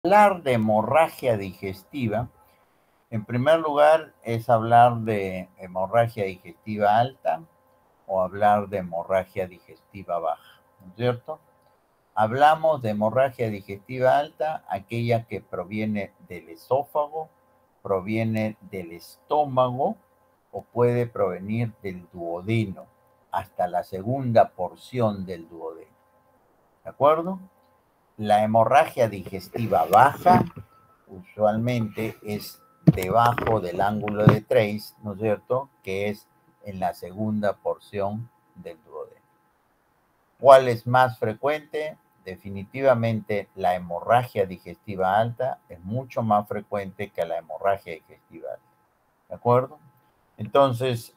Hablar de hemorragia digestiva, en primer lugar, es hablar de hemorragia digestiva alta o hablar de hemorragia digestiva baja, ¿no es cierto? Hablamos de hemorragia digestiva alta, aquella que proviene del esófago, proviene del estómago o puede provenir del duodeno, hasta la segunda porción del duodeno, ¿de acuerdo? La hemorragia digestiva baja usualmente es debajo del ángulo de Treis, ¿no es cierto? Que es en la segunda porción del duodeno. ¿Cuál es más frecuente? Definitivamente la hemorragia digestiva alta es mucho más frecuente que la hemorragia digestiva alta. ¿De acuerdo? Entonces,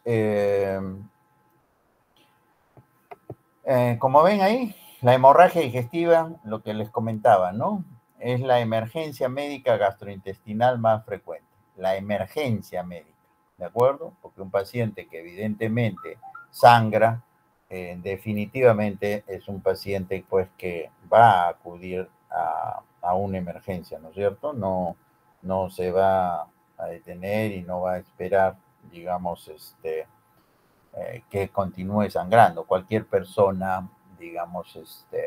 como ven ahí, la hemorragia digestiva, lo que les comentaba, ¿no? Es la emergencia médica gastrointestinal más frecuente. La emergencia médica, ¿de acuerdo? Porque un paciente que evidentemente sangra, definitivamente es un paciente pues que va a acudir a una emergencia, ¿no es cierto? No se va a detener y no va a esperar, digamos, que continúe sangrando. Cualquier persona, digamos,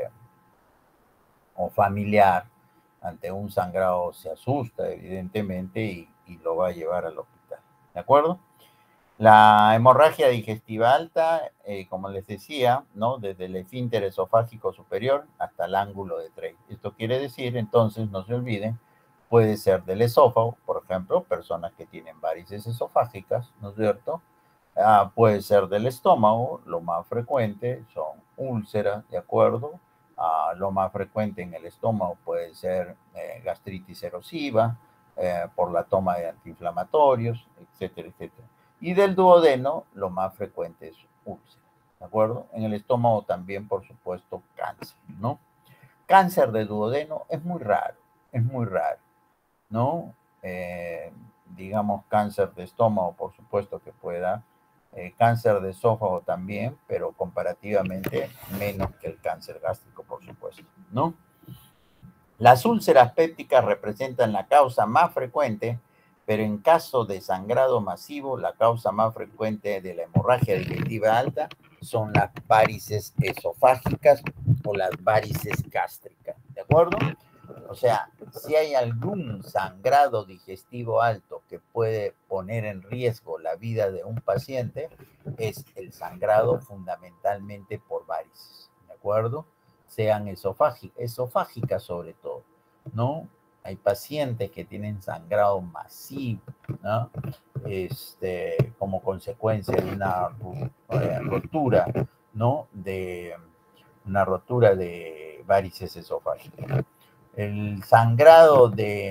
o familiar ante un sangrado se asusta, evidentemente, y lo va a llevar al hospital. ¿De acuerdo? La hemorragia digestiva alta, como les decía, ¿no? Desde el esfínter esofágico superior hasta el ángulo de Treis. Esto quiere decir, entonces, no se olviden, puede ser del esófago, por ejemplo, personas que tienen varices esofágicas, ¿no es cierto? Puede ser del estómago, lo más frecuente son úlceras, ¿de acuerdo? Lo más frecuente en el estómago puede ser gastritis erosiva, por la toma de antiinflamatorios, etcétera, etcétera. Y del duodeno, lo más frecuente es úlcera, ¿de acuerdo? En el estómago también, por supuesto, cáncer, ¿no? Cáncer de duodeno es muy raro, ¿no? Digamos, cáncer de estómago, por supuesto que pueda, cáncer de esófago también, pero comparativamente menos que el cáncer gástrico, por supuesto, ¿no? Las úlceras pépticas representan la causa más frecuente, pero en caso de sangrado masivo, la causa más frecuente de la hemorragia digestiva alta son las varices esofágicas o las varices gástricas, ¿de acuerdo? O sea, si hay algún sangrado digestivo alto que puede poner en riesgo la vida de un paciente, es el sangrado fundamentalmente por varices, ¿de acuerdo? Sean esofágicas sobre todo, ¿no? Hay pacientes que tienen sangrado masivo, ¿no? Como consecuencia de una rotura, ¿no? De una rotura de varices esofágicas. El sangrado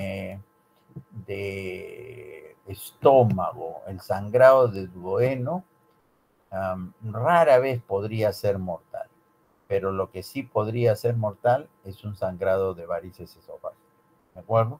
de estómago, el sangrado de duodeno, rara vez podría ser mortal, pero lo que sí podría ser mortal es un sangrado de varices esofágicas, ¿de acuerdo?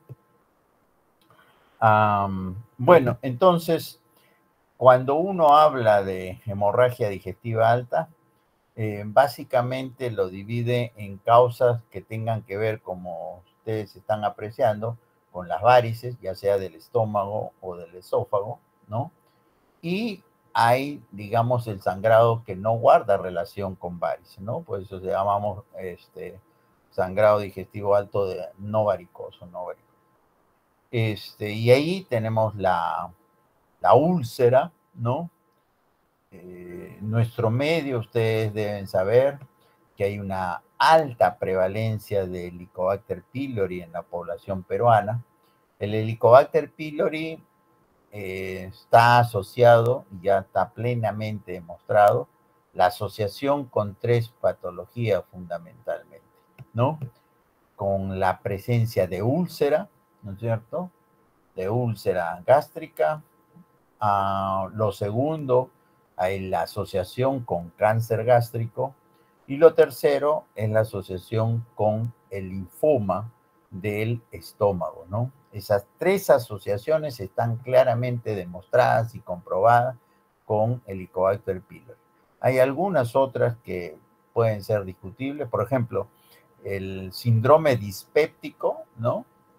Bueno, entonces, cuando uno habla de hemorragia digestiva alta, básicamente lo divide en causas que tengan que ver, como ustedes están apreciando, con las varices, ya sea del estómago o del esófago, ¿no? Y hay, digamos, el sangrado que no guarda relación con varices, ¿no? Por eso se llamamos sangrado digestivo alto de no varicoso, no varicoso. Y ahí tenemos la úlcera, ¿no? Nuestro medio, ustedes deben saber que hay una alta prevalencia de Helicobacter pylori en la población peruana. El Helicobacter pylori está asociado, y ya está plenamente demostrado, la asociación con tres patologías fundamentalmente, ¿no? Con la presencia de úlcera, ¿no es cierto? De úlcera gástrica. Lo segundo, hay la asociación con cáncer gástrico. Y lo tercero es la asociación con el linfoma del estómago, ¿no? Esas tres asociaciones están claramente demostradas y comprobadas con el Helicobacter pylori. Hay algunas otras que pueden ser discutibles, por ejemplo, el síndrome dispéptico, ¿no?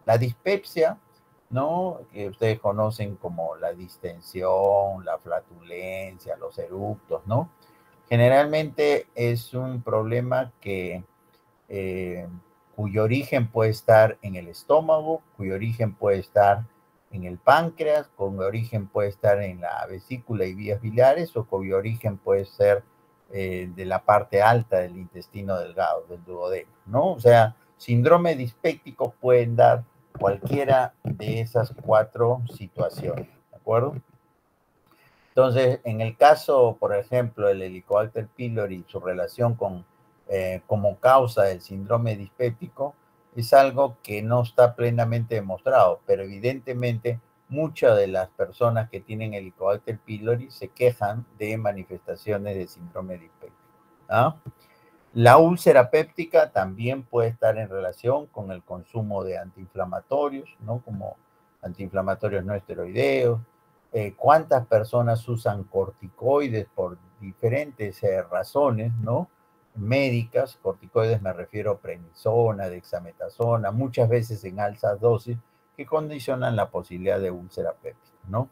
La dispepsia, ¿no? Que ustedes conocen como la distensión, la flatulencia, los eructos, ¿no? Generalmente es un problema eh, cuyo origen puede estar en el estómago, cuyo origen puede estar en el páncreas, cuyo origen puede estar en la vesícula y vías biliares, o cuyo origen puede ser de la parte alta del intestino delgado, del duodeno, ¿no? O sea, síndrome dispéptico pueden dar cualquiera de esas cuatro situaciones, ¿de acuerdo? Entonces, en el caso, por ejemplo, del Helicobacter pylori y su relación como causa del síndrome dispéptico, es algo que no está plenamente demostrado, pero evidentemente muchas de las personas que tienen Helicobacter pylori se quejan de manifestaciones de síndrome dispéptico. ¿Ah? La úlcera péptica también puede estar en relación con el consumo de antiinflamatorios, ¿no? Como antiinflamatorios no esteroideos. ¿Cuántas personas usan corticoides por diferentes razones, ¿no? Médicas, corticoides me refiero a prednisona, dexametasona, muchas veces en altas dosis, que condicionan la posibilidad de úlcera péptica, ¿no?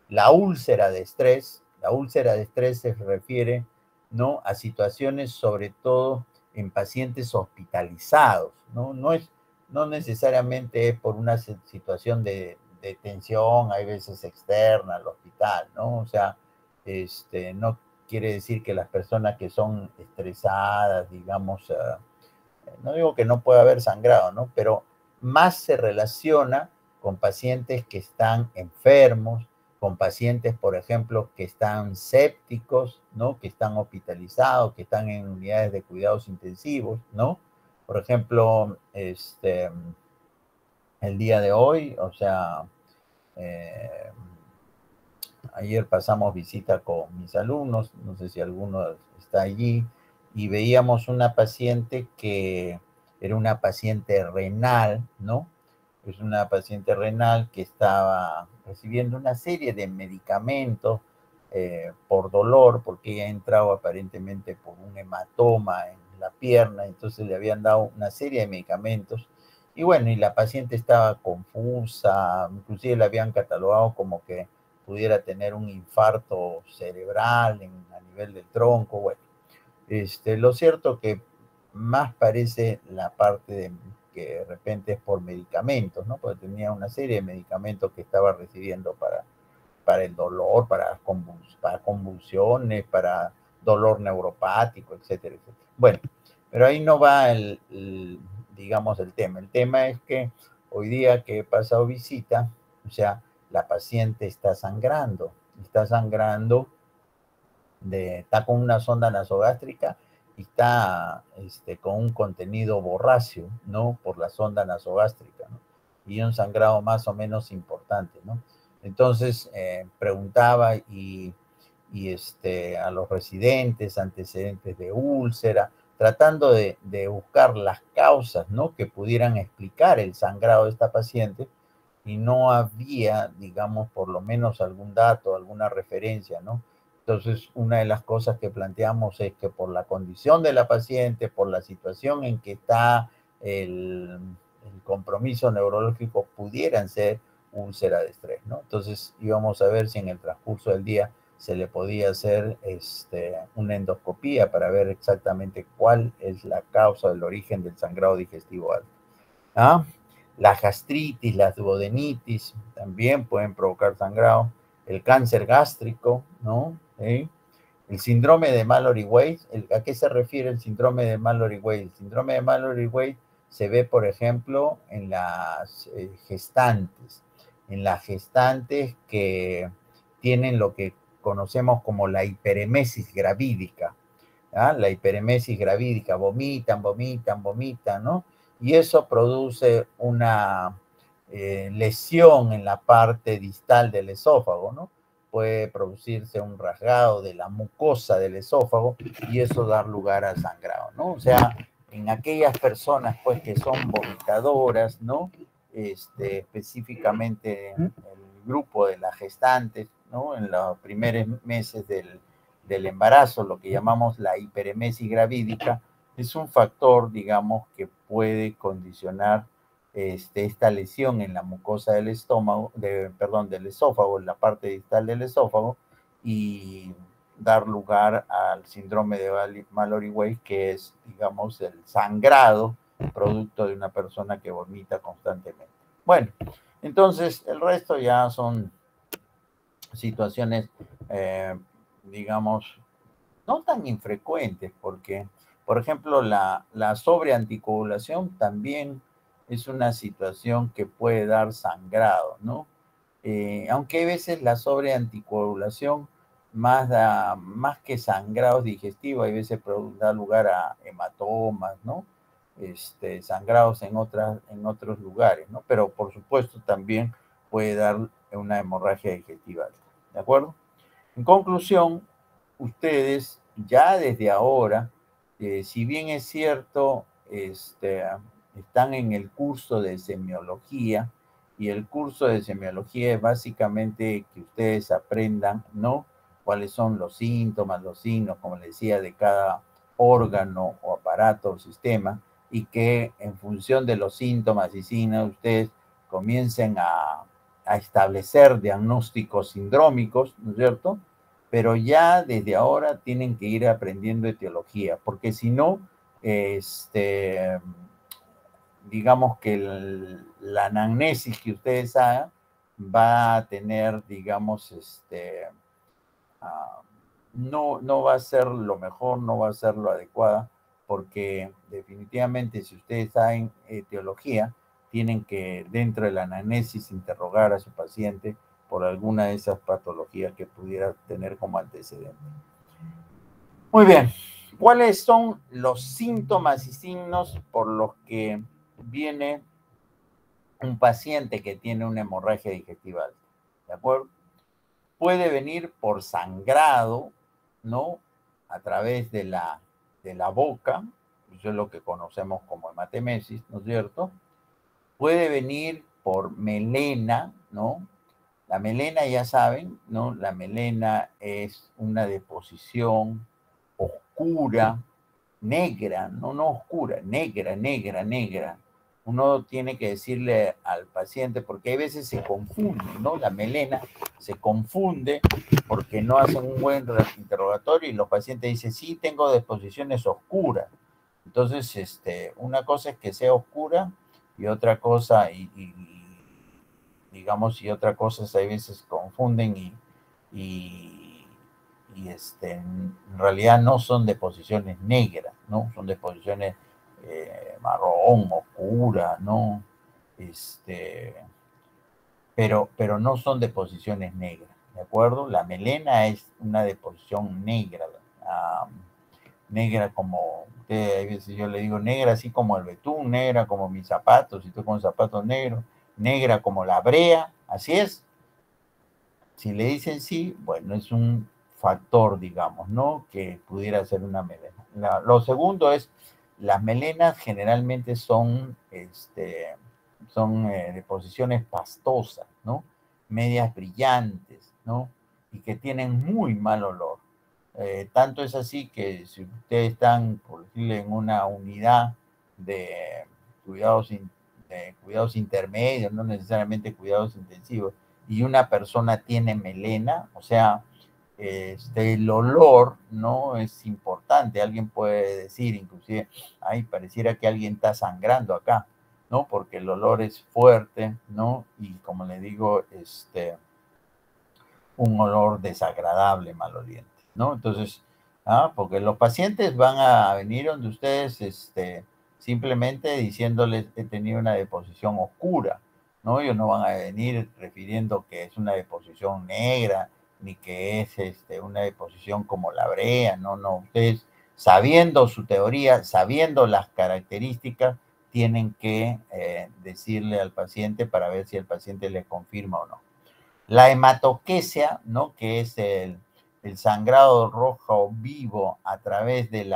La úlcera de estrés se refiere, ¿no? A situaciones sobre todo en pacientes hospitalizados, ¿no? No necesariamente es por una situación de tensión, hay veces externa al hospital, ¿no? O sea, no quiere decir que las personas que son estresadas, digamos, no digo que no pueda haber sangrado, ¿no? Pero más se relaciona con pacientes que están enfermos, con pacientes, por ejemplo, que están sépticos, ¿no? Que están hospitalizados, que están en unidades de cuidados intensivos, ¿no? Por ejemplo, el día de hoy, o sea, eh, ayer pasamos visita con mis alumnos, no sé si alguno está allí, y veíamos una paciente que era una paciente renal, ¿no? Es una paciente renal que estaba recibiendo una serie de medicamentos por dolor, porque ella entraba aparentemente por un hematoma en la pierna, entonces le habían dado una serie de medicamentos. Y bueno, y la paciente estaba confusa, inclusive la habían catalogado como que pudiera tener un infarto cerebral a nivel del tronco. Bueno, lo cierto que más parece la parte de que de repente es por medicamentos, ¿no? Porque tenía una serie de medicamentos que estaba recibiendo para el dolor, para convulsiones, para dolor neuropático, etcétera, etcétera. Bueno, pero ahí no va digamos, el tema. El tema es que hoy día que he pasado visita, o sea, la paciente está sangrando, está con una sonda nasogástrica y está con un contenido borráceo, ¿no? Por la sonda nasogástrica, ¿no? Y un sangrado más o menos importante, ¿no? Entonces preguntaba a los residentes antecedentes de úlcera, tratando de buscar las causas, ¿no? Que pudieran explicar el sangrado de esta paciente, y no había, digamos, por lo menos algún dato, alguna referencia, ¿no? Entonces, una de las cosas que planteamos es que por la condición de la paciente, por la situación en que está el compromiso neurológico, pudieran ser úlcera de estrés, ¿no? Entonces, íbamos a ver si en el transcurso del día se le podía hacer una endoscopía para ver exactamente cuál es la causa del origen del sangrado digestivo alto. ¿Ah? La gastritis, la duodenitis también pueden provocar sangrado. El cáncer gástrico, ¿no? ¿Eh? El síndrome de Mallory-Weiss. ¿A qué se refiere el síndrome de Mallory-Weiss? El síndrome de Mallory-Weiss se ve, por ejemplo, en las gestantes. En las gestantes que tienen lo que conocemos como la hiperemesis gravídica. ¿Ah? La hiperemesis gravídica, vomitan, vomitan, vomitan, ¿no? Y eso produce una lesión en la parte distal del esófago, ¿no? Puede producirse un rasgado de la mucosa del esófago y eso dar lugar al sangrado, ¿no? O sea, en aquellas personas, pues, que son vomitadoras, ¿no? Específicamente en el grupo de las gestantes, ¿no? En los primeros meses del embarazo, lo que llamamos la hiperemesis gravídica, es un factor, digamos, que puede condicionar esta lesión en la mucosa del estómago, perdón, del esófago, en la parte distal del esófago, y dar lugar al síndrome de Mallory-Weiss, que es, digamos, el sangrado producto de una persona que vomita constantemente. Bueno, entonces el resto ya son situaciones, digamos, no tan infrecuentes, porque, por ejemplo, la sobreanticoagulación también es una situación que puede dar sangrado, ¿no? Aunque a veces la sobreanticoagulación más que sangrados digestivos, a veces da lugar a hematomas, ¿no? Sangrados en otros lugares, ¿no? Pero por supuesto también puede dar una hemorragia digestiva, ¿de acuerdo? En conclusión, ustedes ya desde ahora, si bien es cierto, están en el curso de semiología, y el curso de semiología es básicamente que ustedes aprendan, ¿no? Cuáles son los síntomas, los signos, como les decía, de cada órgano o aparato o sistema, y que en función de los síntomas y signos ustedes comiencen a establecer diagnósticos sindrómicos, ¿no es cierto? Pero ya desde ahora tienen que ir aprendiendo etiología, porque si no, digamos que la anamnesis que ustedes hagan va a tener, digamos, no va a ser lo mejor, no va a ser lo adecuado, porque definitivamente si ustedes saben etiología, tienen que dentro de la anamnesis interrogar a su paciente por alguna de esas patologías que pudiera tener como antecedente. Muy bien, ¿cuáles son los síntomas y signos por los que viene un paciente que tiene una hemorragia digestiva alta? ¿De acuerdo? Puede venir por sangrado, ¿no? A través de la boca, eso es lo que conocemos como hematemesis, ¿no es cierto? Puede venir por melena, ¿no? La melena, ya saben, ¿no? La melena es una deposición oscura, negra, no oscura, negra, negra, negra. Uno tiene que decirle al paciente, porque a veces se confunde, ¿no? La melena se confunde porque no hacen un buen interrogatorio y los pacientes dicen, sí, tengo deposiciones oscuras. Entonces, una cosa es que sea oscura y otra cosa, digamos, y otra cosa es a veces confunden en realidad no son deposiciones negras, ¿no? Son deposiciones marrón, oscura, ¿no? Pero no son deposiciones negras, ¿de acuerdo? La melena es una deposición negra, negra como, a veces yo le digo negra así como el betún, negra como mis zapatos, si estoy con zapatos negros, negra como la brea, así es. Si le dicen sí, bueno, es un factor, digamos, ¿no? Que pudiera ser una melena. Lo segundo es, las melenas generalmente son deposiciones pastosas, ¿no? Medias brillantes, ¿no? Y que tienen muy mal olor. Tanto es así que si ustedes están, por decirle, en una unidad de cuidados intermedios, no necesariamente cuidados intensivos, y una persona tiene melena, o sea, el olor no es importante. Alguien puede decir, inclusive, ay, pareciera que alguien está sangrando acá, ¿no? Porque el olor es fuerte, ¿no? Y como le digo, un olor desagradable, maloliente, ¿no? Entonces, porque los pacientes van a venir donde ustedes, simplemente diciéndoles he tenido una deposición oscura, ¿no? Ellos no van a venir refiriendo que es una deposición negra, ni que es una deposición como la brea, no, no. Ustedes, sabiendo su teoría, sabiendo las características, tienen que decirle al paciente para ver si el paciente le confirma o no. La hematoquesia, ¿no? Que es el sangrado rojo vivo a través de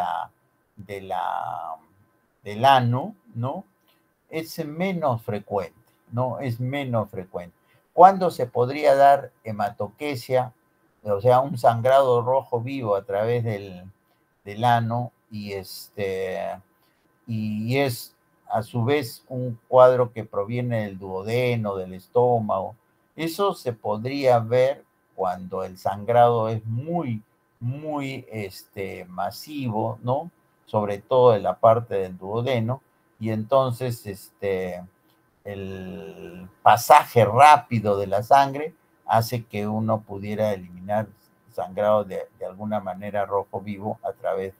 del ano, ¿no? Es menos frecuente, ¿no? Es menos frecuente. ¿Cuándo se podría dar hematoquesia? O sea, un sangrado rojo vivo a través del ano y es a su vez un cuadro que proviene del duodeno, del estómago. Eso se podría ver cuando el sangrado es muy, muy masivo, ¿no? Sobre todo en la parte del duodeno, y entonces el pasaje rápido de la sangre hace que uno pudiera eliminar sangrado de alguna manera rojo vivo a través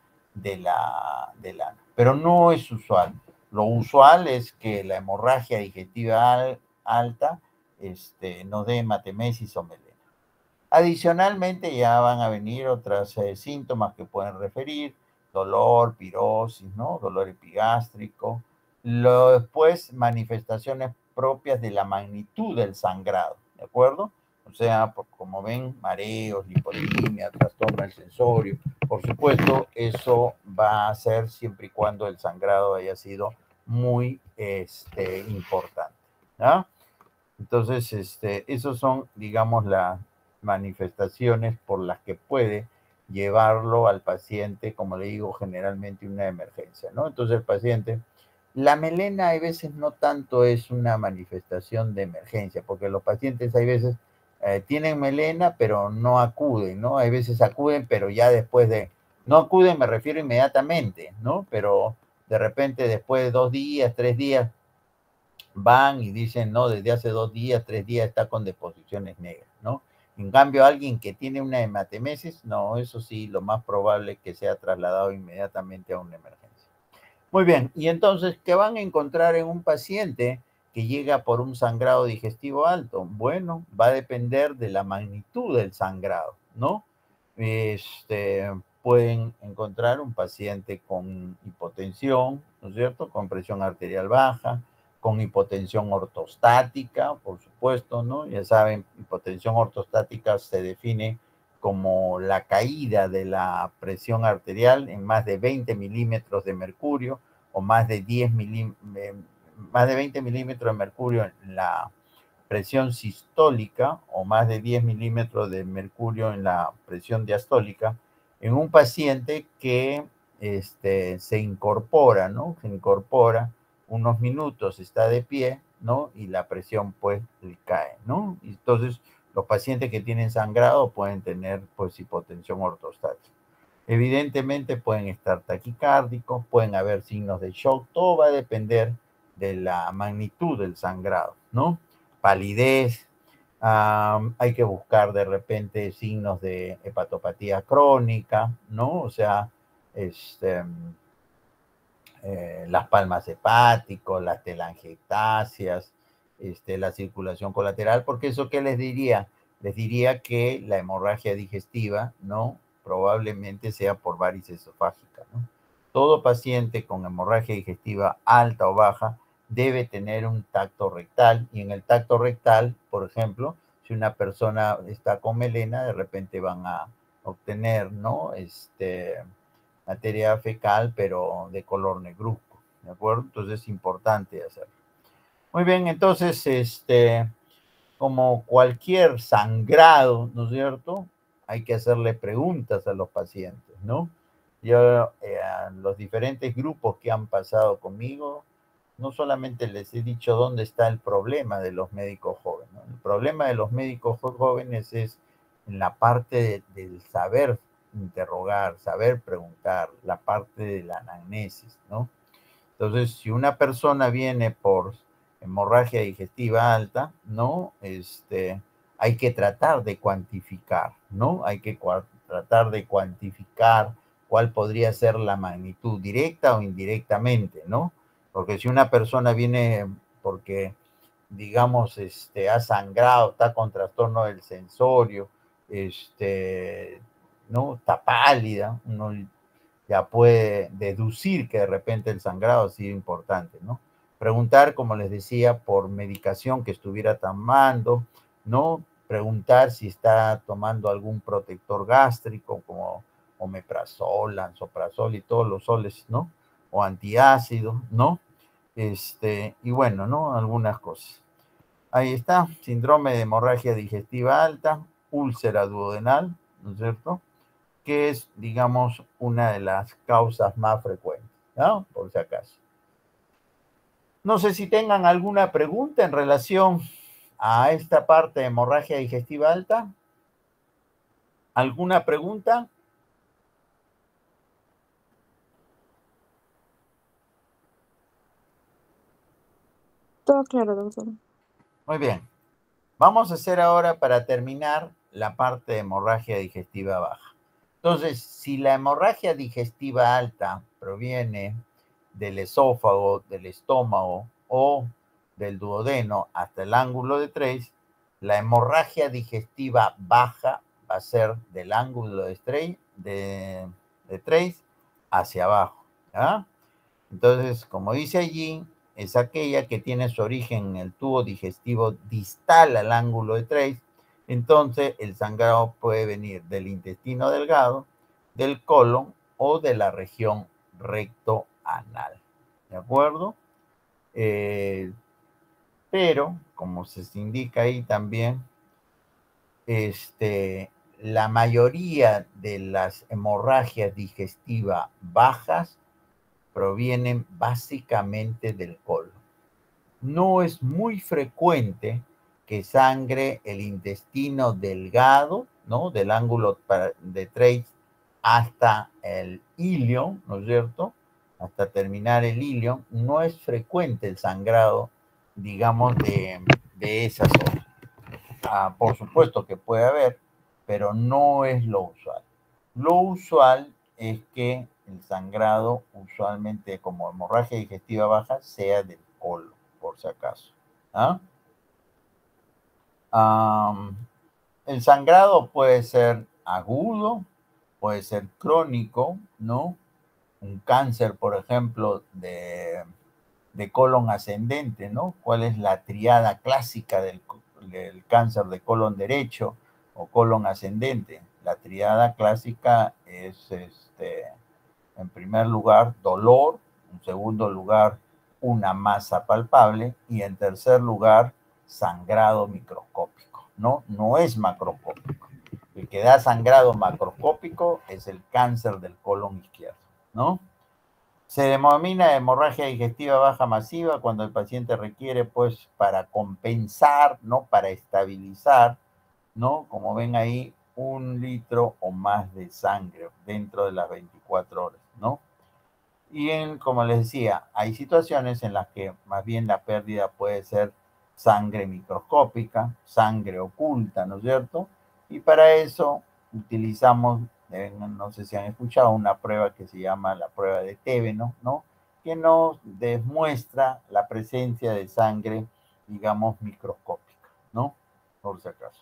del ano. Pero no es usual. Lo usual es que la hemorragia digestiva alta nos dé hematemesis o melena. Adicionalmente ya van a venir otros síntomas que pueden referir, dolor, pirosis, ¿no? Dolor epigástrico. Después, manifestaciones propias de la magnitud del sangrado, ¿de acuerdo? O sea, como ven, mareos, lipodemia, trastorno del sensorio. Por supuesto, eso va a ser siempre y cuando el sangrado haya sido muy importante, ¿no? Entonces, esos son, digamos, las manifestaciones por las que puede llevarlo al paciente, como le digo, generalmente una emergencia, ¿no? Entonces el paciente, la melena hay veces no tanto es una manifestación de emergencia, porque los pacientes hay veces tienen melena, pero no acuden, ¿no? Hay veces acuden, pero ya después no acuden, me refiero inmediatamente, ¿no? Pero de repente después de 2 días, 3 días, van y dicen, no, desde hace 2 días, 3 días está con deposiciones negras, ¿no? En cambio, alguien que tiene una hematemesis, no, eso sí, lo más probable es que sea trasladado inmediatamente a una emergencia. Muy bien, y entonces, ¿qué van a encontrar en un paciente que llega por un sangrado digestivo alto? Bueno, va a depender de la magnitud del sangrado, ¿no? Pueden encontrar un paciente con hipotensión, ¿no es cierto? Con presión arterial baja, con hipotensión ortostática, por supuesto, ¿no? Ya saben, hipotensión ortostática se define como la caída de la presión arterial en más de 20 milímetros de mercurio o más de 20 milímetros de mercurio en la presión sistólica o más de 10 milímetros de mercurio en la presión diastólica en un paciente que se incorpora, ¿no? Se incorpora unos minutos, está de pie, ¿no? Y la presión pues le cae, ¿no? Y entonces los pacientes que tienen sangrado pueden tener pues hipotensión ortostática. Evidentemente pueden estar taquicárdicos, pueden haber signos de shock, todo va a depender de la magnitud del sangrado, ¿no? Palidez, hay que buscar de repente signos de hepatopatía crónica, ¿no? O sea, las palmas hepáticos, las telangiectasias, la circulación colateral, porque eso, ¿qué les diría? Les diría que la hemorragia digestiva, ¿no? Probablemente sea por varices esofágica, ¿no? Todo paciente con hemorragia digestiva alta o baja debe tener un tacto rectal, y en el tacto rectal, por ejemplo, si una persona está con melena, de repente van a obtener, ¿no? Materia fecal, pero de color negruzco, ¿de acuerdo? Entonces es importante hacerlo. Muy bien, entonces, como cualquier sangrado, ¿no es cierto? Hay que hacerle preguntas a los pacientes, ¿no? Yo, a los diferentes grupos que han pasado conmigo, no solamente les he dicho dónde está el problema de los médicos jóvenes, ¿no? El problema de los médicos jóvenes es en la parte del saber interrogar, saber preguntar, la parte de la anamnesis, ¿no? Entonces, si una persona viene por hemorragia digestiva alta, ¿no? Hay que tratar de cuantificar, ¿no? Hay que tratar de cuantificar cuál podría ser la magnitud directa o indirectamente, ¿no? Porque si una persona viene porque, digamos, ha sangrado, está con trastorno del sensorio, ¿no? Está pálida, uno ya puede deducir que de repente el sangrado ha sido importante, ¿no? Preguntar, como les decía, por medicación que estuviera tomando, ¿no? Preguntar si está tomando algún protector gástrico como omeprazol, lansoprazol y todos los soles, ¿no? O antiácido, ¿no? Y bueno, ¿no? Algunas cosas. Ahí está, síndrome de hemorragia digestiva alta, úlcera duodenal, ¿no es cierto? Que es, digamos, una de las causas más frecuentes, ¿no? Por si acaso. No sé si tengan alguna pregunta en relación a esta parte de hemorragia digestiva alta. ¿Alguna pregunta? Todo claro, doctor. Muy bien. Vamos a hacer ahora, para terminar, la parte de hemorragia digestiva baja. Entonces, si la hemorragia digestiva alta proviene del esófago, del estómago o del duodeno hasta el ángulo de Treis, la hemorragia digestiva baja va a ser del ángulo de Treis hacia abajo. ¿Ya? Entonces, como dice allí, es aquella que tiene su origen en el tubo digestivo distal al ángulo de Treis. Entonces, el sangrado puede venir del intestino delgado, del colon o de la región rectoanal. ¿De acuerdo? Eh, pero, como se indica ahí también, la mayoría de las hemorragias digestivas bajas provienen básicamente del colon. No es muy frecuente que sangre el intestino delgado, ¿no? Del ángulo de Treis hasta el ilion, ¿no es cierto? Hasta terminar el ilion. No es frecuente el sangrado, digamos, de esa zona. Por supuesto que puede haber, pero no es lo usual. Lo usual es que el sangrado, usualmente como hemorragia digestiva baja, sea del colon, por si acaso. ¿Ah? El sangrado puede ser agudo, puede ser crónico, ¿no? Un cáncer, por ejemplo, de colon ascendente, ¿no? ¿Cuál es la triada clásica del cáncer de colon derecho o colon ascendente? La triada clásica es, en primer lugar, dolor, en segundo lugar, una masa palpable y en tercer lugar, sangrado microscópico, ¿no? No es macroscópico. El que da sangrado macroscópico es el cáncer del colon izquierdo, ¿no? Se denomina hemorragia digestiva baja masiva cuando el paciente requiere, pues, para compensar, ¿no? Para estabilizar, ¿no? Como ven ahí, 1 litro o más de sangre dentro de las 24 horas, ¿no? Como les decía, hay situaciones en las que más bien la pérdida puede ser sangre microscópica, sangre oculta, ¿no es cierto? Y para eso utilizamos, no sé si han escuchado, una prueba que se llama la prueba de Téveno, ¿no? Que nos demuestra la presencia de sangre, digamos, microscópica, ¿no? Por si acaso.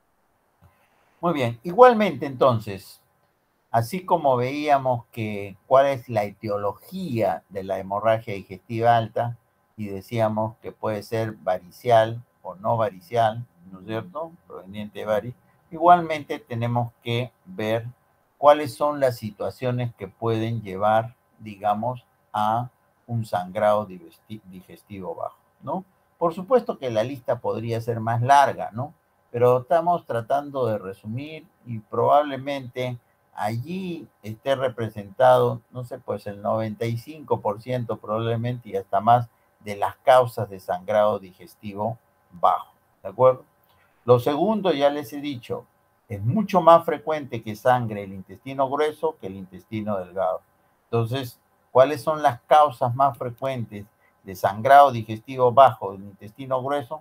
Muy bien, igualmente entonces, así como veíamos que cuál es la etiología de la hemorragia digestiva alta y decíamos que puede ser varicial o no varicial, ¿no es cierto? Proveniente de varis. Igualmente tenemos que ver cuáles son las situaciones que pueden llevar, digamos, a un sangrado digestivo bajo, ¿no? Por supuesto que la lista podría ser más larga, ¿no? Pero estamos tratando de resumir y probablemente allí esté representado, no sé, pues el 95% probablemente y hasta más de las causas de sangrado digestivo bajo, ¿de acuerdo? Lo segundo, ya les he dicho, es mucho más frecuente que sangre el intestino grueso que el intestino delgado. Entonces, ¿cuáles son las causas más frecuentes de sangrado digestivo bajo del intestino grueso?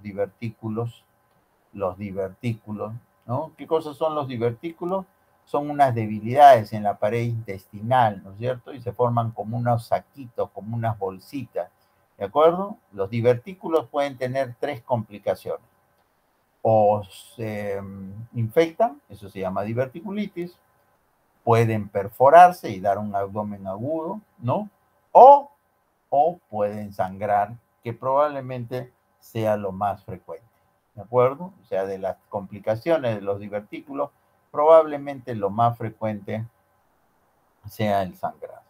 Los divertículos, ¿no? ¿Qué cosas son los divertículos? Son unas debilidades en la pared intestinal, ¿no es cierto? Y se forman como unos saquitos, como unas bolsitas, ¿de acuerdo? Los divertículos pueden tener 3 complicaciones. O se infectan, eso se llama diverticulitis, pueden perforarse y dar un abdomen agudo, ¿no? O, o pueden sangrar, que probablemente sea lo más frecuente. ¿De acuerdo? O sea, de las complicaciones de los divertículos, probablemente lo más frecuente sea el sangrado.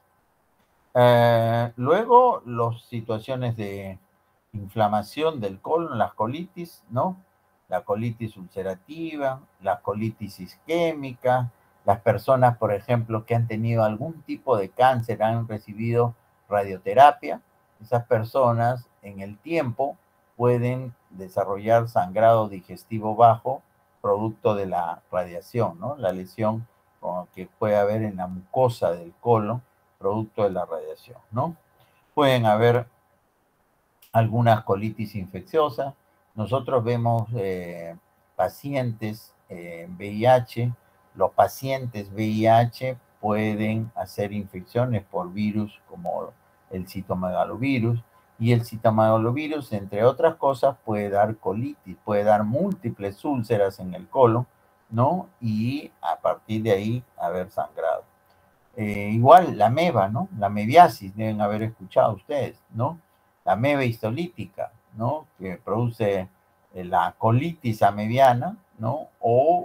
Luego, las situaciones de inflamación del colon, las colitis, ¿no? La colitis ulcerativa, la colitis isquémica, las personas, por ejemplo, que han tenido algún tipo de cáncer, han recibido radioterapia, esas personas en el tiempo pueden desarrollar sangrado digestivo bajo, producto de la radiación, ¿no? La lesión que puede haber en la mucosa del colon, producto de la radiación, ¿no? Pueden haber algunas colitis infecciosas. Nosotros vemos pacientes VIH. Los pacientes VIH pueden hacer infecciones por virus como el citomegalovirus, y el citomegalovirus, entre otras cosas, puede dar colitis, puede dar múltiples úlceras en el colon, ¿no? Y a partir de ahí haber sangrado. Igual la ameba, ¿no? La amebiasis, deben haber escuchado ustedes, ¿no? La ameba histolítica, ¿no? Que produce la colitis amebiana, ¿no? O,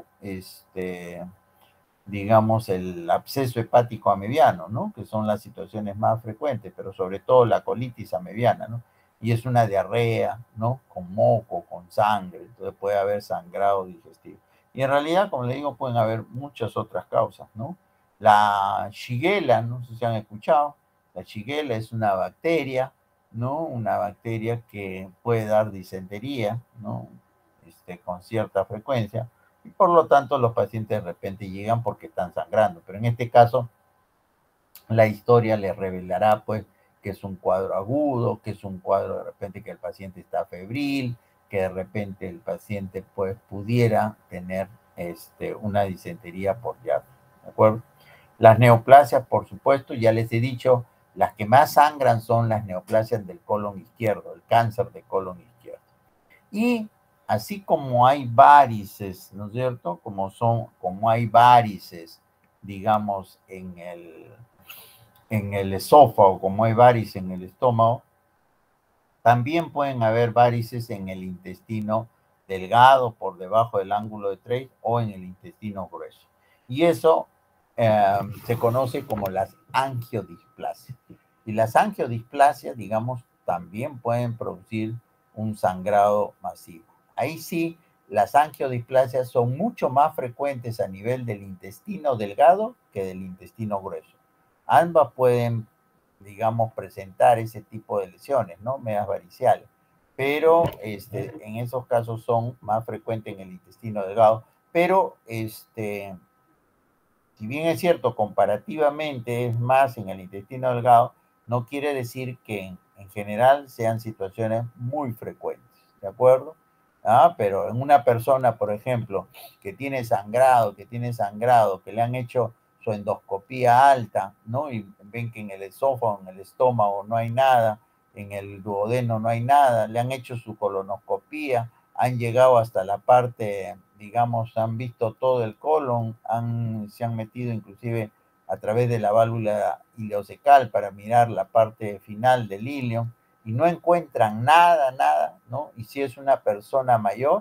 digamos, el absceso hepático amebiano, ¿no? Que son las situaciones más frecuentes, pero sobre todo la colitis amebiana, ¿no? Y es una diarrea, ¿no? Con moco, con sangre, entonces puede haber sangrado digestivo. Y en realidad, como le digo, pueden haber muchas otras causas, ¿no? La Shigella, no sé si han escuchado, la Shigella es una bacteria, ¿no? Una bacteria que puede dar disentería, ¿no? Con cierta frecuencia, y por lo tanto los pacientes de repente llegan porque están sangrando, pero en este caso la historia les revelará pues que es un cuadro agudo, que es un cuadro de repente que el paciente está febril, que de repente el paciente pues pudiera tener una disentería por llanto, ¿de acuerdo? Las neoplasias, por supuesto, ya les he dicho, las que más sangran son las neoplasias del colon izquierdo, el cáncer de colon izquierdo. Y así como hay varices, ¿no es cierto? Como hay varices, digamos, en el esófago, como hay varices en el estómago, también pueden haber varices en el intestino delgado, por debajo del ángulo de Treich, o en el intestino grueso. Y eso se conoce como las angiodisplasias. Y las angiodisplasias, digamos, también pueden producir un sangrado masivo. Ahí sí, las angiodisplasias son mucho más frecuentes a nivel del intestino delgado que del intestino grueso. Ambas pueden, digamos, presentar ese tipo de lesiones, ¿no? Medias variciales. Pero en esos casos son más frecuentes en el intestino delgado. Pero, si bien es cierto, comparativamente es más en el intestino delgado, no quiere decir que en general sean situaciones muy frecuentes, ¿de acuerdo? Pero en una persona, por ejemplo, que tiene sangrado, que le han hecho su endoscopía alta, ¿no? Y ven que en el esófago, en el estómago no hay nada, en el duodeno no hay nada, le han hecho su colonoscopía, han llegado hasta la parte, digamos, han visto todo el colon, se han metido inclusive a través de la válvula ileocecal para mirar la parte final del ilio, y no encuentran nada, nada, ¿no? Y si es una persona mayor,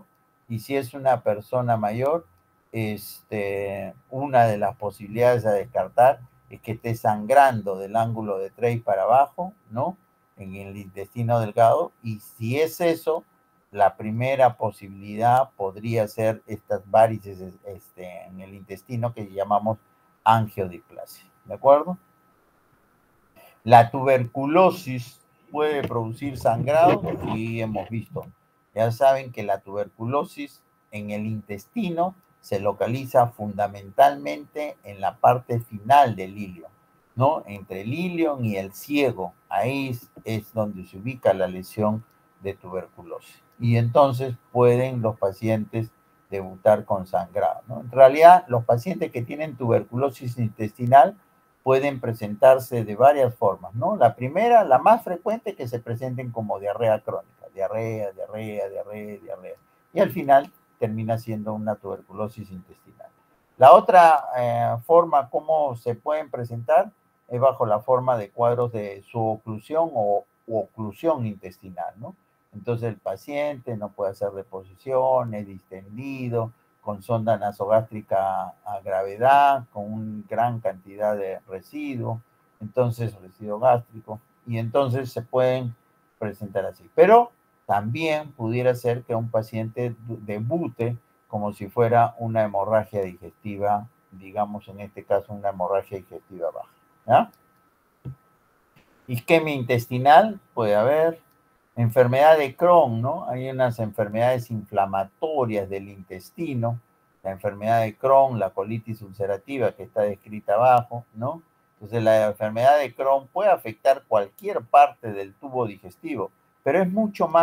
una de las posibilidades a descartar es que esté sangrando del ángulo de Treich para abajo, ¿no? En el intestino delgado, y si es eso, la primera posibilidad podría ser estas varices en el intestino que llamamos angiodisplasia, ¿de acuerdo? La tuberculosis puede producir sangrado, y hemos visto. Ya saben que la tuberculosis en el intestino se localiza fundamentalmente en la parte final del ilio, ¿no? Entre el ilion y el ciego, ahí es donde se ubica la lesión de tuberculosis. Y entonces pueden los pacientes debutar con sangrado, ¿no? En realidad, los pacientes que tienen tuberculosis intestinal pueden presentarse de varias formas, ¿no? La primera, la más frecuente, que se presenten como diarrea crónica, diarrea, diarrea, diarrea, diarrea. Y al final termina siendo una tuberculosis intestinal. La otra forma como se pueden presentar es bajo la forma de cuadros de suboclusión o oclusión intestinal, ¿no? Entonces el paciente no puede hacer deposiciones, distendido, con sonda nasogástrica a gravedad, con una gran cantidad de residuos, entonces residuo gástrico, y entonces se pueden presentar así. Pero también pudiera ser que un paciente debute como si fuera una hemorragia digestiva, digamos en este caso una hemorragia digestiva baja, ¿ya? Isquemia intestinal, puede haber. Enfermedad de Crohn, ¿no? Hay unas enfermedades inflamatorias del intestino, la enfermedad de Crohn, la colitis ulcerativa que está descrita abajo, ¿no? Entonces la enfermedad de Crohn puede afectar cualquier parte del tubo digestivo, pero es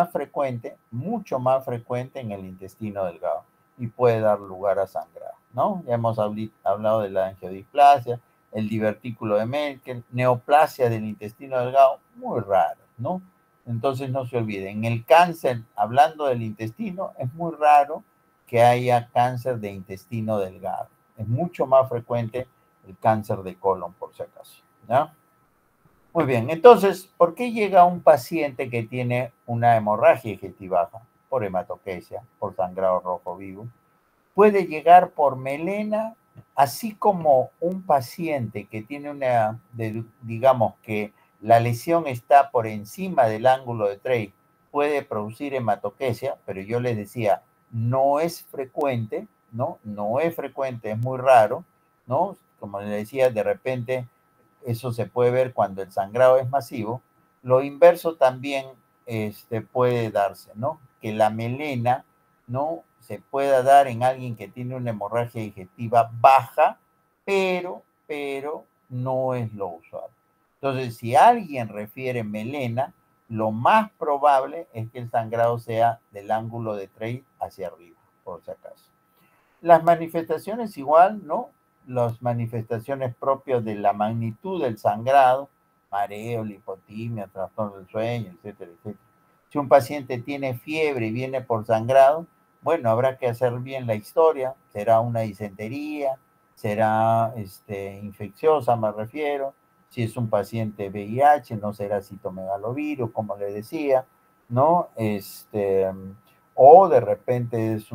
mucho más frecuente en el intestino delgado y puede dar lugar a sangrado, ¿no? Ya hemos hablado de la angiodisplasia, el divertículo de Merkel, neoplasia del intestino delgado, muy raro, ¿no? Entonces no se olviden, el cáncer, hablando del intestino, es muy raro que haya cáncer de intestino delgado. Es mucho más frecuente el cáncer de colon, por si acaso. ¿Ya? Muy bien, entonces, ¿por qué llega un paciente que tiene una hemorragia digestiva baja? Por hematoquesia, por sangrado rojo vivo. Puede llegar por melena, así como un paciente que tiene digamos que la lesión está por encima del ángulo de Trey, puede producir hematoquesia, pero yo les decía, no es frecuente, ¿no? No es frecuente, es muy raro, ¿no? Como les decía, de repente eso se puede ver cuando el sangrado es masivo. Lo inverso también puede darse, ¿no? Que la melena, ¿no? Se pueda dar en alguien que tiene una hemorragia digestiva baja, pero no es lo usual. Entonces, si alguien refiere melena, lo más probable es que el sangrado sea del ángulo de Trey hacia arriba, por si acaso. Las manifestaciones igual, ¿no? Las manifestaciones propias de la magnitud del sangrado, mareo, lipotimia, trastorno del sueño, etcétera, etcétera. Si un paciente tiene fiebre y viene por sangrado, bueno, habrá que hacer bien la historia. Será una disentería, será infecciosa, me refiero. Si es un paciente VIH, no será citomegalovirus, como le decía, ¿no? O de repente es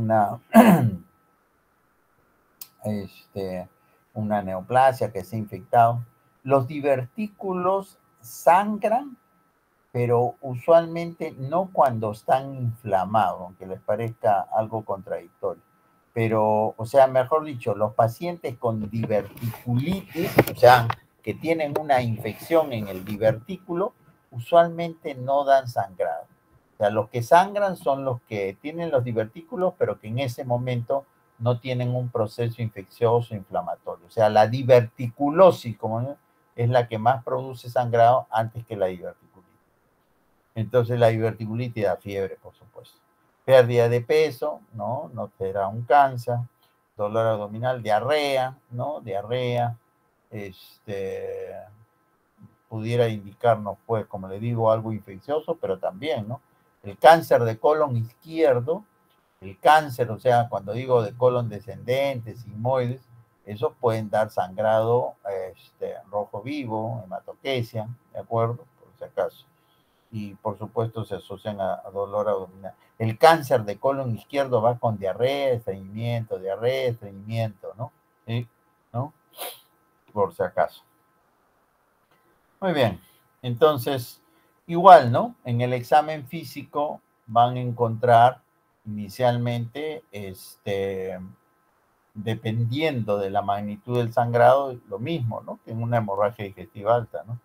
este, una neoplasia que se ha infectado. Los divertículos sangran, pero usualmente no cuando están inflamados, aunque les parezca algo contradictorio. Pero, o sea, mejor dicho, los pacientes con diverticulitis, o sea, que tienen una infección en el divertículo, usualmente no dan sangrado. O sea, los que sangran son los que tienen los divertículos, pero que en ese momento no tienen un proceso infeccioso inflamatorio. O sea, la diverticulosis como es la que más produce sangrado antes que la diverticulitis. Entonces la diverticulitis da fiebre, por supuesto. Pérdida de peso, ¿no? No será un cáncer. Dolor abdominal, diarrea, ¿no? Diarrea. Este, pudiera indicarnos, pues, como le digo, algo infeccioso, pero también, ¿no? El cáncer de colon izquierdo, el cáncer, o sea, cuando digo de colon descendente, sigmoides, esos pueden dar sangrado rojo vivo, hematoquesia, ¿de acuerdo? Por si acaso. Y por supuesto se asocian a dolor abdominal. El cáncer de colon izquierdo va con diarrea, estreñimiento, ¿no? ¿Sí? ¿No? Por si acaso. Muy bien. Entonces, igual, ¿no? En el examen físico van a encontrar inicialmente, dependiendo de la magnitud del sangrado, lo mismo, ¿no? Que en una hemorragia digestiva alta, ¿no?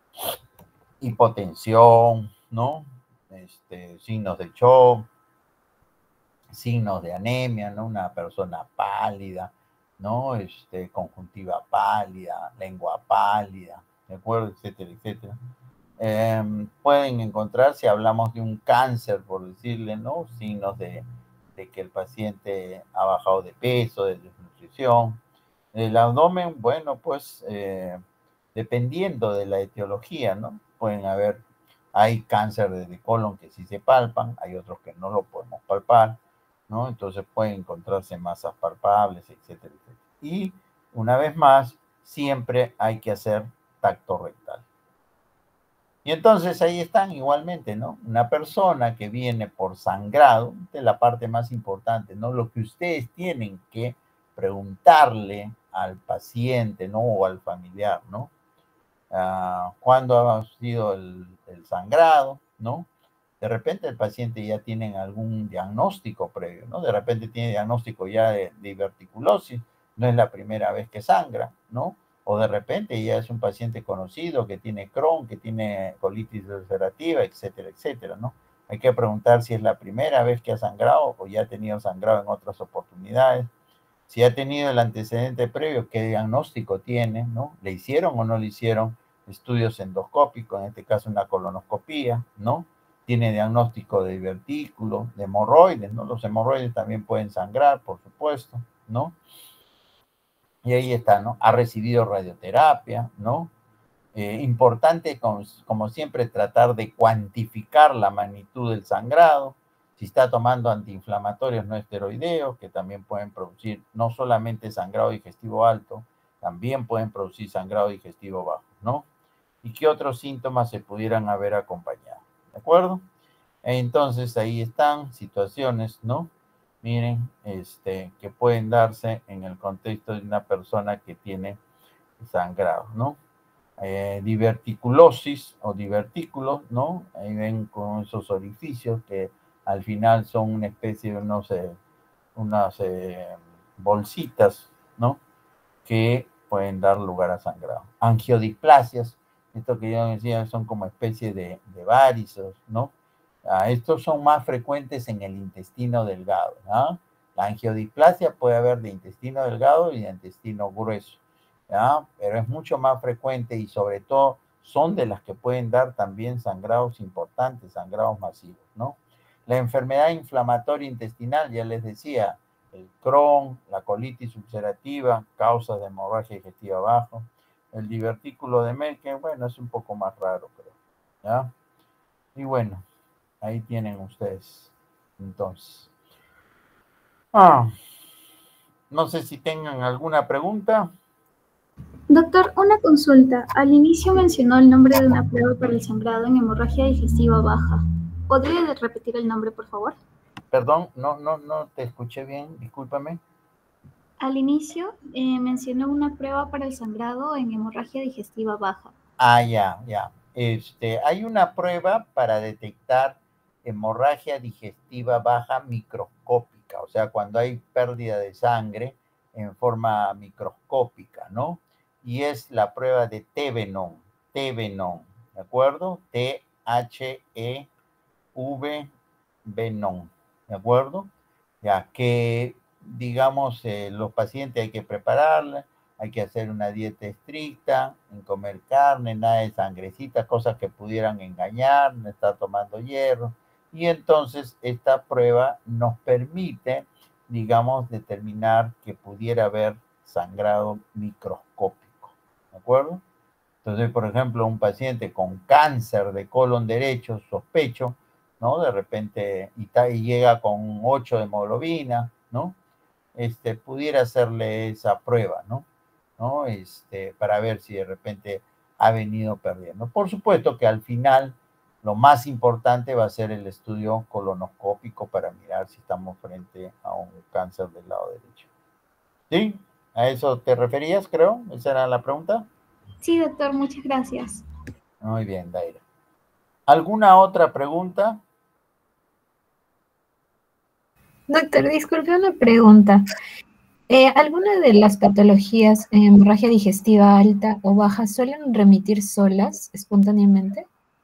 Hipotensión, ¿no? Signos de shock, signos de anemia, ¿no? Una persona pálida, ¿no? Conjuntiva pálida, lengua pálida, ¿de acuerdo? Etcétera, etcétera. Pueden encontrar, si hablamos de un cáncer, por decirle, ¿no? Signos de que el paciente ha bajado de peso, de desnutrición. El abdomen, bueno, pues dependiendo de la etiología, ¿no? Pueden haber, hay cáncer de colon que sí se palpan, hay otros que no lo podemos palpar, ¿no? Entonces pueden encontrarse masas palpables, etcétera, etcétera. Y una vez más, siempre hay que hacer tacto rectal. Y entonces ahí están igualmente, ¿no? Una persona que viene por sangrado, esta es la parte más importante, ¿no? Lo que ustedes tienen que preguntarle al paciente, ¿no? O al familiar, ¿no? ¿Cuándo ha sido el sangrado, ¿no? De repente el paciente ya tiene algún diagnóstico previo, ¿no? De repente tiene diagnóstico ya de diverticulosis, no es la primera vez que sangra, ¿no? o de repente ya es un paciente conocido que tiene Crohn, que tiene colitis ulcerativa, etcétera, etcétera, ¿no? Hay que preguntar si es la primera vez que ha sangrado o ya ha tenido sangrado en otras oportunidades. Si ha tenido el antecedente previo, qué diagnóstico tiene, ¿no? ¿Le hicieron o no le hicieron estudios endoscópicos, en este caso una colonoscopía, ¿no? Tiene diagnóstico de divertículo, de hemorroides, ¿no? Los hemorroides también pueden sangrar, por supuesto, ¿no? Y ahí está, ¿no? Ha recibido radioterapia, ¿no? Importante, como siempre, tratar de cuantificar la magnitud del sangrado. Si está tomando antiinflamatorios no esteroideos, que también pueden producir no solamente sangrado digestivo alto, también pueden producir sangrado digestivo bajo, ¿no? ¿Y qué otros síntomas se pudieran haber acompañado? ¿De acuerdo? Entonces ahí están situaciones, ¿no? Miren, que pueden darse en el contexto de una persona que tiene sangrado, ¿no? Diverticulosis o divertículos, ¿no? Ahí ven con esos orificios que al final son una especie de unas bolsitas, ¿no? Que pueden dar lugar a sangrado. Angiodisplasias, esto que yo decía, son como especie de varices, ¿no? Estos son más frecuentes en el intestino delgado, ¿no? La angiodisplasia puede haber de intestino delgado y de intestino grueso, ¿ya? Pero es mucho más frecuente y sobre todo son de las que pueden dar también sangrados importantes, sangrados masivos, ¿no? La enfermedad inflamatoria intestinal, ya les decía, el Crohn, la colitis ulcerativa, causas de hemorragia digestiva abajo, el divertículo de Merkel, bueno, es un poco más raro, creo, ¿ya? Y bueno, ahí tienen ustedes, entonces. No sé si tengan alguna pregunta. Doctor, una consulta. Al inicio mencionó el nombre de una prueba para el sangrado en hemorragia digestiva baja. ¿Podría repetir el nombre, por favor? Perdón, no te escuché bien, discúlpame. Al inicio mencionó una prueba para el sangrado en hemorragia digestiva baja. Ya. Hay una prueba para detectar hemorragia digestiva baja microscópica, o sea, cuando hay pérdida de sangre en forma microscópica, ¿no? Y es la prueba de Tevenon, ¿de acuerdo? Thev, ¿de acuerdo? Ya que, digamos, los pacientes hay que prepararla, hay que hacer una dieta estricta, en comer carne, nada de sangrecita, cosas que pudieran engañar, no estar tomando hierro. Y entonces esta prueba nos permite, digamos, determinar que pudiera haber sangrado microscópico, ¿de acuerdo? Entonces, por ejemplo, un paciente con cáncer de colon derecho, sospecho, ¿no? De repente, y llega con 8 de hemoglobina, ¿no? Pudiera hacerle esa prueba, ¿no? ¿No? Para ver si de repente ha venido perdiendo. Por supuesto que al final lo más importante va a ser el estudio colonoscópico para mirar si estamos frente a un cáncer del lado derecho. ¿Sí? ¿A eso te referías, creo? ¿Esa era la pregunta? Sí, doctor, muchas gracias. Muy bien, Daira. ¿Alguna otra pregunta? Doctor, disculpe una pregunta. ¿Alguna de las patologías en hemorragia digestiva alta o baja suelen remitir solas espontáneamente?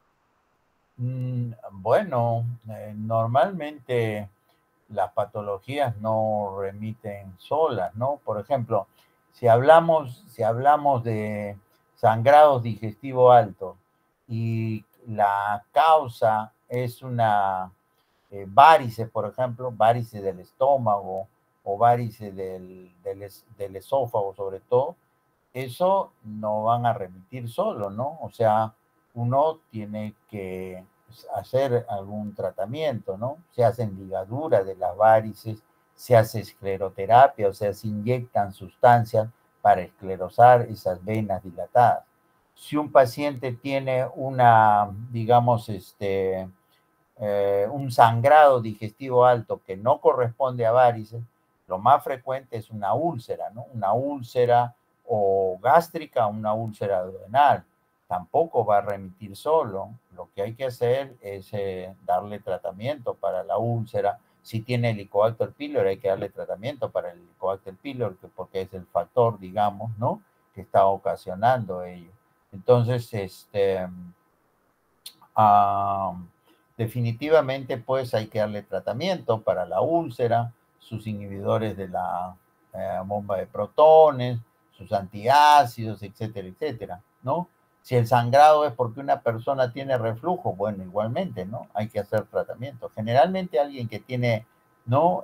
Bueno, normalmente las patologías no remiten solas, ¿no? Por ejemplo, si hablamos de sangrados digestivos altos y la causa es una varices, por ejemplo, varices del estómago o varices del esófago sobre todo, eso no van a remitir solo, ¿no? O sea, uno tiene que hacer algún tratamiento, ¿no? Se hacen ligaduras de las varices, se hace escleroterapia, o sea, se inyectan sustancias para esclerosar esas venas dilatadas. Si un paciente tiene digamos, un sangrado digestivo alto que no corresponde a varices, lo más frecuente es una úlcera, ¿no? Una úlcera o gástrica, una úlcera duodenal. Tampoco va a remitir solo. Lo que hay que hacer es darle tratamiento para la úlcera. Si tiene Helicobacter pylori, hay que darle tratamiento para el Helicobacter pylori, porque es el factor, digamos, ¿no? que está ocasionando ello. Entonces, definitivamente pues hay que darle tratamiento para la úlcera, sus inhibidores de la bomba de protones, sus antiácidos, etcétera, etcétera, ¿no? Si el sangrado es porque una persona tiene reflujo, bueno, igualmente, ¿no? Hay que hacer tratamiento. Generalmente alguien que tiene, ¿no?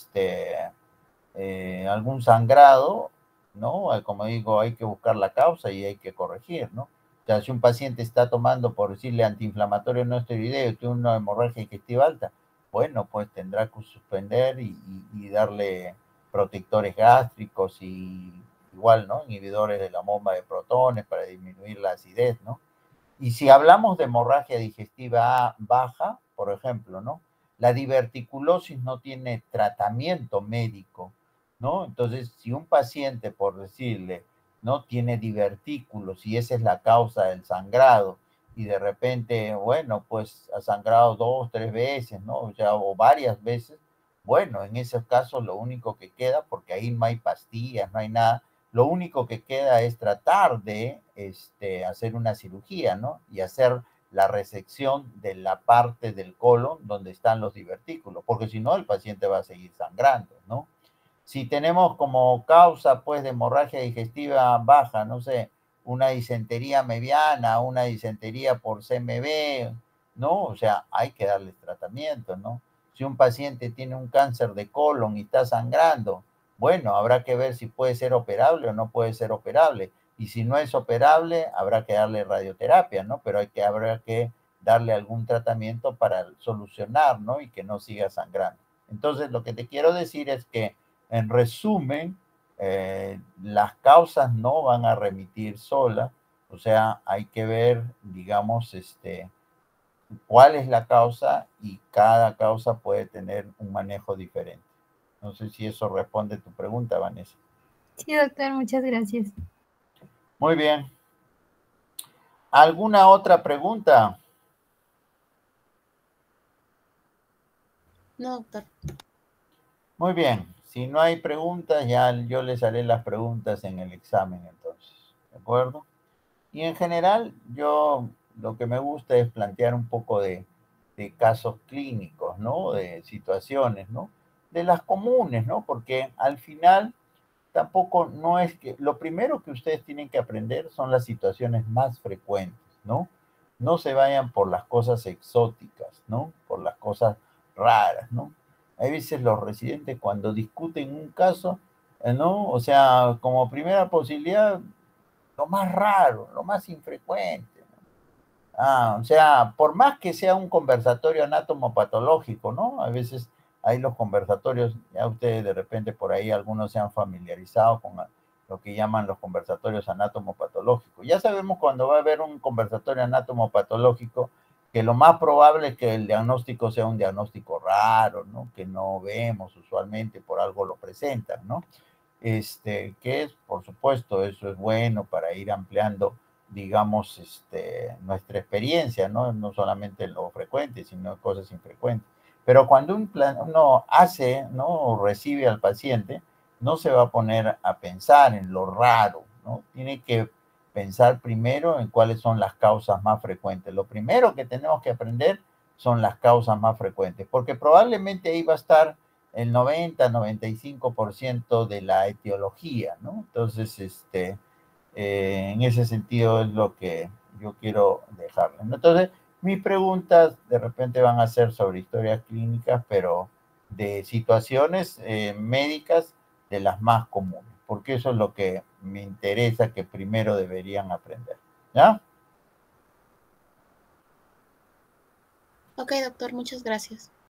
Algún sangrado, ¿no? Como digo, hay que buscar la causa y hay que corregir, ¿no? O sea, si un paciente está tomando, por decirle, antiinflamatorio no esteroideo y tiene una hemorragia digestiva alta, bueno, pues tendrá que suspender y darle protectores gástricos y igual, ¿no? Inhibidores de la bomba de protones para disminuir la acidez, ¿no? Y si hablamos de hemorragia digestiva baja, por ejemplo, ¿no? La diverticulosis no tiene tratamiento médico, ¿no? Entonces, si un paciente, por decirle, no tiene divertículos y esa es la causa del sangrado, y de repente, bueno, pues ha sangrado 2, 3 veces, ¿no? O sea, o varias veces, bueno, en esos casos lo único que queda, porque ahí no hay pastillas, no hay nada, lo único que queda es tratar de hacer una cirugía, ¿no? Y hacer la resección de la parte del colon donde están los divertículos, porque si no, el paciente va a seguir sangrando, ¿no? Si tenemos como causa, pues, de hemorragia digestiva baja, no sé, una disentería mediana, una disentería por CMV, ¿no? O sea, hay que darles tratamiento, ¿no? Si un paciente tiene un cáncer de colon y está sangrando, bueno, habrá que ver si puede ser operable o no puede ser operable. Y si no es operable, habrá que darle radioterapia, ¿no? Pero habrá que darle algún tratamiento para solucionar, ¿no? Y que no siga sangrando. Entonces, lo que te quiero decir es que, en resumen, las causas no van a remitir solas, o sea, hay que ver, digamos, cuál es la causa y cada causa puede tener un manejo diferente. No sé si eso responde tu pregunta, Vanessa. Sí, doctor, muchas gracias. Muy bien. ¿Alguna otra pregunta? No, doctor. Muy bien. Si no hay preguntas, ya yo les haré las preguntas en el examen entonces. ¿De acuerdo? Y en general, yo lo que me gusta es plantear un poco de casos clínicos, ¿no? De situaciones, ¿no? De las comunes, ¿no? Porque al final tampoco no es que, lo primero que ustedes tienen que aprender son las situaciones más frecuentes, ¿no? No se vayan por las cosas exóticas, ¿no? Por las cosas raras, ¿no? Hay veces los residentes cuando discuten un caso, ¿no? O sea, como primera posibilidad, lo más raro, lo más infrecuente, ¿no? O sea, por más que sea un conversatorio anátomo-patológico, ¿no? A veces hay los conversatorios, ya ustedes de repente por ahí algunos se han familiarizado con lo que llaman los conversatorios anátomo-patológicos. Ya sabemos cuando va a haber un conversatorio anátomo-patológico que lo más probable es que el diagnóstico sea un diagnóstico raro, ¿no? Que no vemos usualmente, por algo lo presentan, ¿no? Que es, por supuesto, eso es bueno para ir ampliando, digamos, nuestra experiencia, ¿no? No solamente lo frecuente, sino cosas infrecuentes. Pero cuando uno hace, ¿no? O recibe al paciente, no se va a poner a pensar en lo raro, ¿no? Tiene que pensar primero en cuáles son las causas más frecuentes. Lo primero que tenemos que aprender son las causas más frecuentes, porque probablemente ahí va a estar el 90-95% de la etiología, ¿no? Entonces, en ese sentido es lo que yo quiero dejarles. Entonces, mis preguntas de repente van a ser sobre historias clínicas, pero de situaciones médicas de las más comunes, porque eso es lo que me interesa que primero deberían aprender, ¿ya? Ok, doctor, muchas gracias.